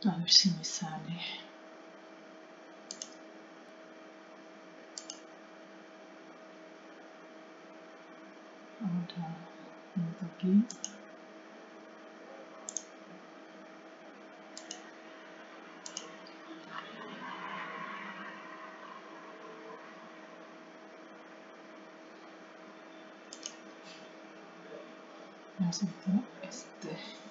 A ver si me sale. Ahora meto aquí. Vamos a hacer este.